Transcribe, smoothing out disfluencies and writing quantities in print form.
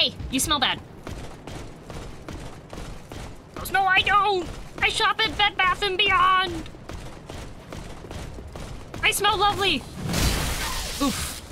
Hey, you smell bad. Oh, no, I don't. I shop at Bed Bath & Beyond. I smell lovely. Oof.